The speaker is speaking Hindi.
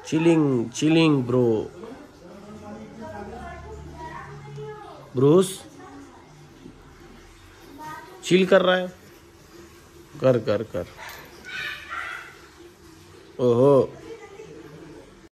Chilling chilling bro. Bruce chill कर रहा है। कर कर कर। ओहो